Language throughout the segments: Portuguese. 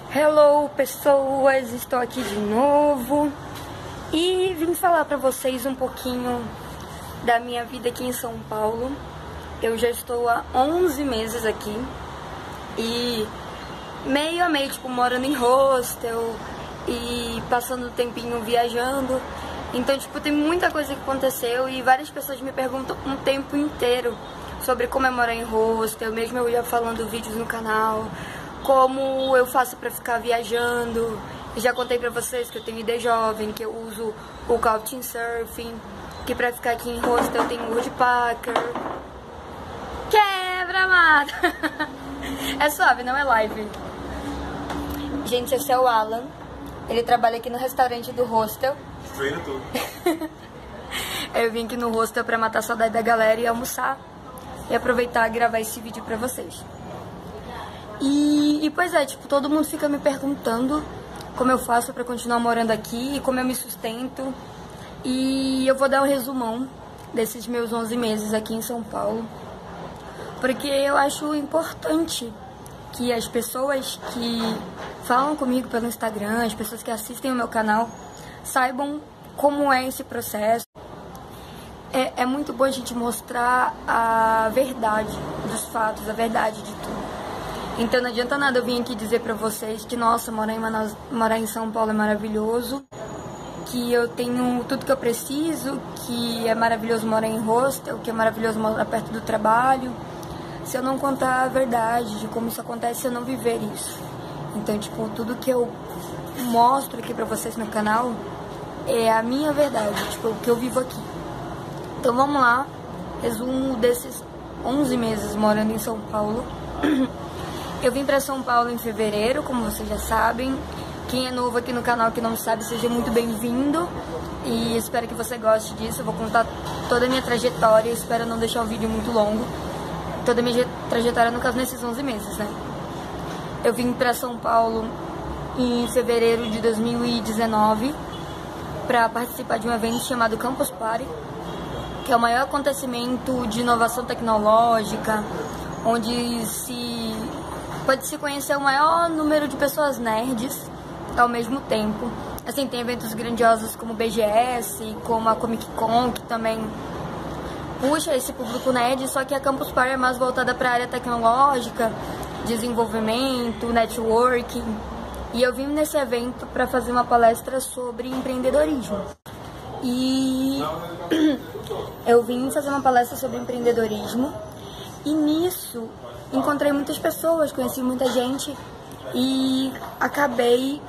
Hello pessoas, estou aqui de novo e vim falar pra vocês um pouquinho da minha vida aqui em São Paulo. Eu já estou há 11 meses aqui e meio a meio, tipo, morando em hostel e passando um tempinho viajando. Então, tipo, tem muita coisa que aconteceu e várias pessoas me perguntam um tempo inteiro sobre como é morar em hostel, mesmo eu já falando vídeos no canal, como eu faço pra ficar viajando. Eu já contei pra vocês que eu tenho ID jovem, que eu uso o Couchsurfing, que pra ficar aqui em hostel eu tenho o Woodpacker. Quebra, mata! É suave, não é live. Gente, esse é o Alan. Ele trabalha aqui no restaurante do hostel. Treina tudo. Eu vim aqui no hostel pra matar a saudade da galera e almoçar e aproveitar e gravar esse vídeo pra vocês. E pois é, tipo, todo mundo fica me perguntando como eu faço pra continuar morando aqui, como eu me sustento. E eu vou dar um resumão desses meus 11 meses aqui em São Paulo, porque eu acho importante que as pessoas que falam comigo pelo Instagram, as pessoas que assistem o meu canal, saibam como é esse processo. É muito bom a gente mostrar a verdade dos fatos, a verdade de tudo. Então não adianta nada eu vir aqui dizer pra vocês que, nossa, morar em São Paulo é maravilhoso, que eu tenho tudo que eu preciso, que é maravilhoso morar em hostel, que é maravilhoso morar perto do trabalho, se eu não contar a verdade de como isso acontece, se eu não viver isso. Então, tipo, tudo que eu mostro aqui pra vocês no canal é a minha verdade, tipo, o que eu vivo aqui. Então vamos lá, resumo desses 11 meses morando em São Paulo. Eu vim pra São Paulo em fevereiro, como vocês já sabem. Quem é novo aqui no canal que não sabe, seja muito bem-vindo. E espero que você goste disso. Eu vou contar toda a minha trajetória, espero não deixar o vídeo muito longo. Toda a minha trajetória, no caso, nesses 11 meses, né? Eu vim pra São Paulo em fevereiro de 2019 pra participar de um evento chamado Campus Party, que é o maior acontecimento de inovação tecnológica, onde pode se conhecer o maior número de pessoas nerds ao mesmo tempo. Assim, tem eventos grandiosos como o BGS, como a Comic Con, que também puxa esse público nerd, só que a Campus Party é mais voltada para a área tecnológica, desenvolvimento, networking. E eu vim nesse evento para fazer uma palestra sobre empreendedorismo. E eu vim fazer uma palestra sobre empreendedorismo e nisso encontrei muitas pessoas, conheci muita gente e acabei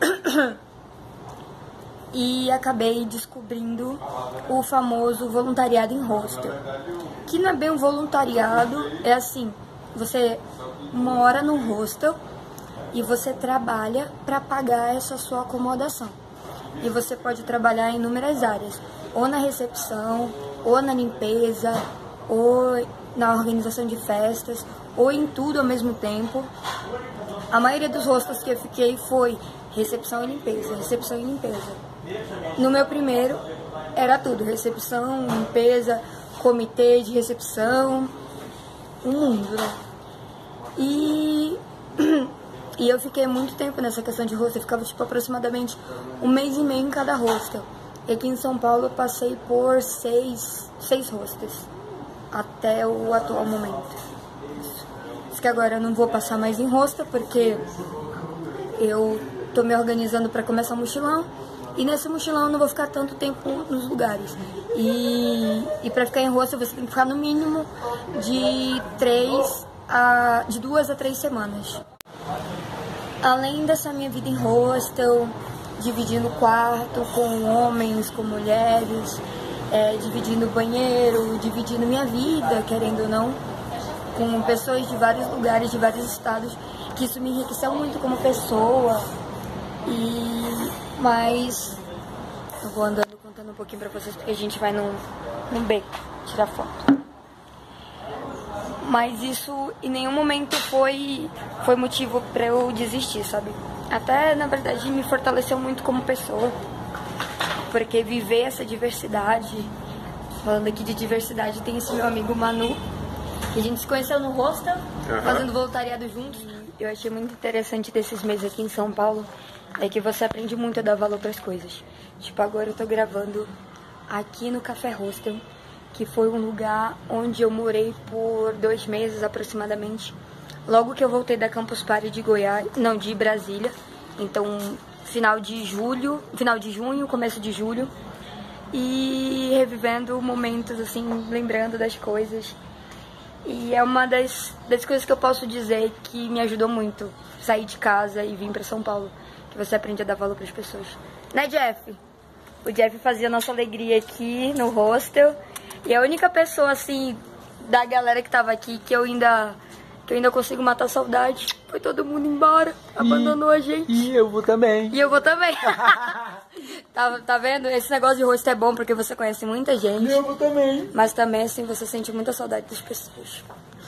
descobrindo o famoso voluntariado em hostel, que não é bem um voluntariado, é assim, você mora no hostel e você trabalha para pagar essa sua acomodação. E você pode trabalhar em inúmeras áreas, ou na recepção, ou na limpeza, ou na organização de festas, ou em tudo ao mesmo tempo. A maioria dos hostels que eu fiquei foi recepção e limpeza, recepção e limpeza. No meu primeiro era tudo, recepção, limpeza, comitê de recepção, um mundo, né? E eu fiquei muito tempo nessa questão de hostel, eu ficava tipo aproximadamente 1 mês e meio em cada hostel. E aqui em São Paulo eu passei por seis hostels até o atual momento. Isso que agora eu não vou passar mais em hostel porque eu tô me organizando para começar um mochilão. E nesse mochilão eu não vou ficar tanto tempo nos lugares. E para ficar em hostel você tem que ficar no mínimo de 2 a 3 semanas. Além dessa minha vida em hostel, dividindo quarto com homens, com mulheres, dividindo banheiro, dividindo minha vida, querendo ou não, com pessoas de vários lugares, de vários estados, que isso me enriqueceu muito como pessoa. Mas eu vou andando contando um pouquinho pra vocês, porque a gente vai num beco tirar foto. Mas isso em nenhum momento foi motivo pra eu desistir, sabe? Até, na verdade, me fortaleceu muito como pessoa, porque viver essa diversidade, falando aqui de diversidade, tem esse meu amigo Manu, que a gente se conheceu no hostel, fazendo voluntariado juntos. eu achei muito interessante desses meses aqui em São Paulo é que você aprende muito a dar valor para as coisas. Tipo, agora eu tô gravando aqui no Café Hostel, que foi um lugar onde eu morei por 2 meses aproximadamente. Logo que eu voltei da Campus Party de Goiás, não, de Brasília. Então, final de junho, começo de julho. E revivendo momentos, assim, lembrando das coisas. E é uma das coisas que eu posso dizer que me ajudou muito. Sair de casa e vir pra São Paulo. Que você aprende a dar valor pras pessoas. Né, Jeff? O Jeff fazia a nossa alegria aqui no hostel. E a única pessoa, assim, da galera que tava aqui que eu ainda consigo matar a saudade. Foi todo mundo embora, abandonou a gente. E eu vou também. E eu vou também. Tá vendo? Esse negócio de rosto é bom porque você conhece muita gente. E eu vou também. Mas também, assim, você sente muita saudade das pessoas.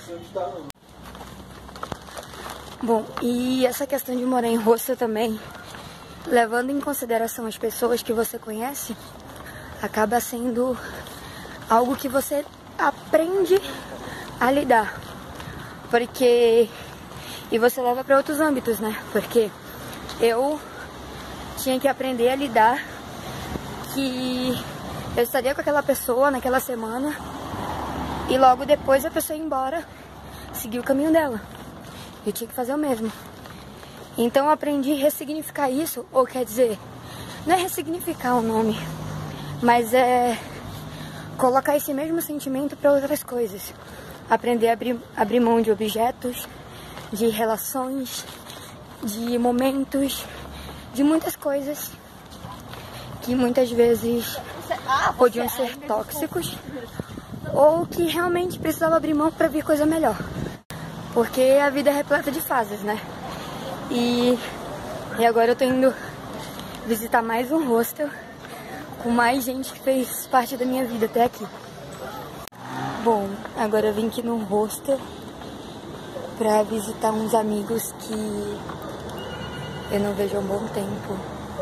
Bom, e essa questão de morar em hostel também, levando em consideração as pessoas que você conhece, acaba sendo algo que você aprende a lidar. Porque... E você leva para outros âmbitos, né? Porque eu tinha que aprender a lidar que eu estaria com aquela pessoa naquela semana e logo depois a pessoa ia embora, seguir o caminho dela. Eu tinha que fazer o mesmo. Então eu aprendi a ressignificar isso, ou quer dizer, não é ressignificar o nome, mas é colocar esse mesmo sentimento para outras coisas. Aprender a abrir mão de objetos, de relações, de momentos, de muitas coisas que muitas vezes podiam ser tóxicos ou que realmente precisava abrir mão para vir coisa melhor. Porque a vida é repleta de fases, né? E agora eu tô indo visitar mais um hostel com mais gente que fez parte da minha vida até aqui. Bom, agora eu vim aqui no hostel pra visitar uns amigos que eu não vejo há um bom tempo.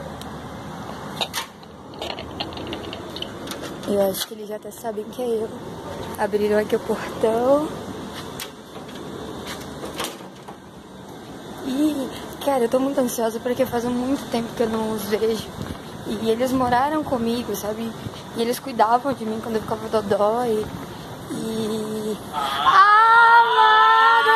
Eu acho que eles já até sabem que é eu. Abriram aqui o portão. E, cara, eu tô muito ansiosa porque faz muito tempo que eu não os vejo. E eles moraram comigo, sabe? E eles cuidavam de mim quando eu ficava dodói. Amado!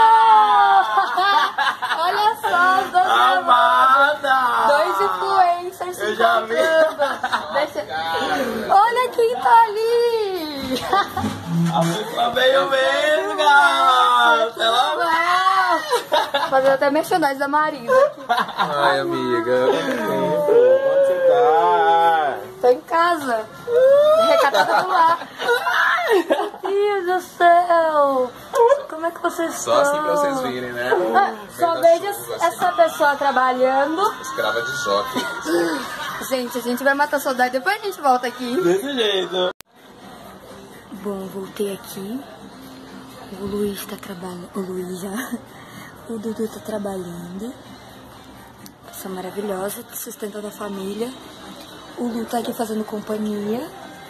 Olha só, os dois Amada! dois influencers se encontrando. Olha quem tá ali! A música veio mesmo, gato! Fazendo até merchandising da Marisa aqui. Ai, amiga. Onde você tá? Tô em casa. Recatada do lar. Meu Deus do céu! Como é que vocês estão? Só assim pra vocês virem, né? Só vejo essa pessoa trabalhando. Escrava de jockey. Gente, a gente vai matar a saudade, depois a gente volta aqui. Desse jeito. Bom, voltei aqui. O Luiz tá trabalhando. O Luiz já. O Dudu tá trabalhando. Essa maravilhosa, sustentando a família. O Lu tá aqui fazendo companhia.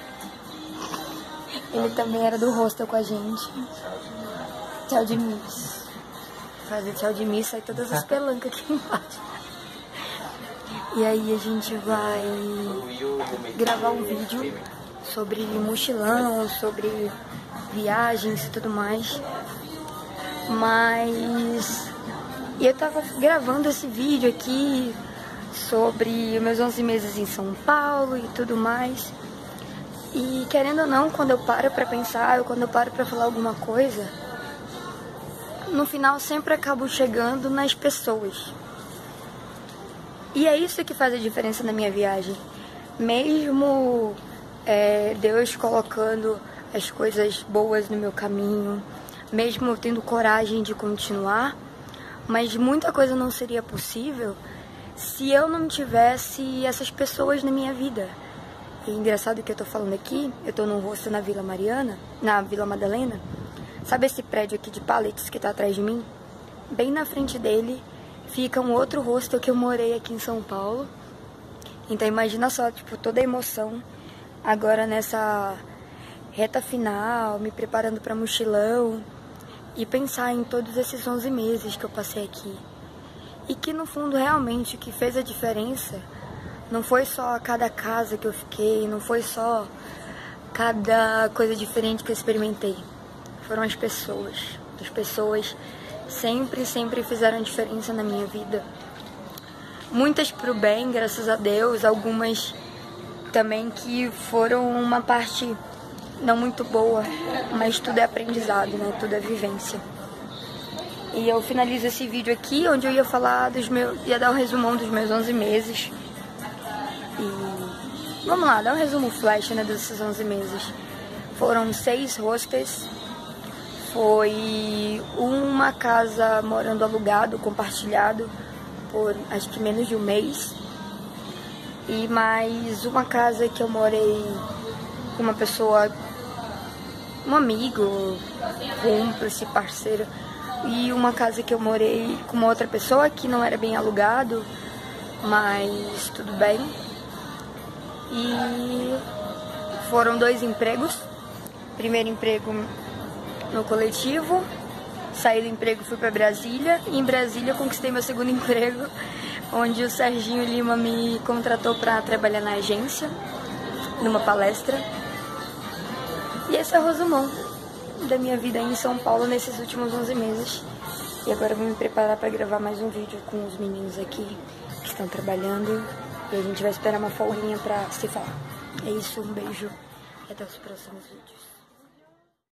Ele também era do hostel com a gente. Tchau de miss. Fazer tchau de miss, sai todas as pelancas aqui embaixo. E aí a gente vai gravar um vídeo sobre mochilão, sobre viagens e tudo mais. Mas eu tava gravando esse vídeo aqui sobre meus 11 meses em São Paulo e tudo mais. E querendo ou não, quando eu paro pra pensar, ou quando eu paro pra falar alguma coisa, no final sempre acabo chegando nas pessoas. E é isso que faz a diferença na minha viagem. Mesmo Deus colocando as coisas boas no meu caminho, mesmo eu tendo coragem de continuar, mas muita coisa não seria possível se eu não tivesse essas pessoas na minha vida. E é engraçado que eu tô falando aqui, eu tô num hostel na Vila Mariana, na Vila Madalena. Sabe esse prédio aqui de pallets que tá atrás de mim? Bem na frente dele fica um outro hostel que eu morei aqui em São Paulo. Então imagina só, tipo, toda a emoção agora nessa reta final, me preparando pra mochilão e pensar em todos esses 11 meses que eu passei aqui. E que no fundo realmente o que fez a diferença não foi só cada casa que eu fiquei, não foi só cada coisa diferente que eu experimentei. Foram as pessoas. As pessoas sempre fizeram diferença na minha vida. Muitas pro bem, graças a Deus, algumas também que foram uma parte não muito boa, mas tudo é aprendizado, né? Tudo é vivência. E eu finalizo esse vídeo aqui, onde eu ia falar ia dar um resumão dos meus 11 meses. E vamos lá, dar um resumo flash, né, desses 11 meses. Foram 6 hostels, foi uma casa morando alugado, compartilhado, por acho que menos de um mês. E mais uma casa que eu morei com uma pessoa, um amigo, cúmplice, parceiro. E uma casa que eu morei com uma outra pessoa que não era bem alugado, mas tudo bem. E foram 2 empregos. Primeiro emprego no coletivo, saí do emprego, fui para Brasília. E em Brasília eu conquistei meu segundo emprego, onde o Serginho Lima me contratou para trabalhar na agência, numa palestra. E esse é o resumão da minha vida em São Paulo nesses últimos 11 meses. E agora eu vou me preparar para gravar mais um vídeo com os meninos aqui que estão trabalhando. E a gente vai esperar uma folguinha para se falar. É isso, um beijo e até os próximos vídeos.